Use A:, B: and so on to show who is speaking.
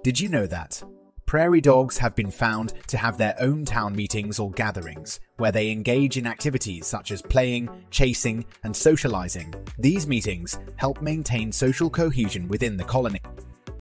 A: Did you know that prairie dogs have been found to have their own town meetings or gatherings, where they engage in activities such as playing, chasing, and socializing? These meetings help maintain social cohesion within the colony.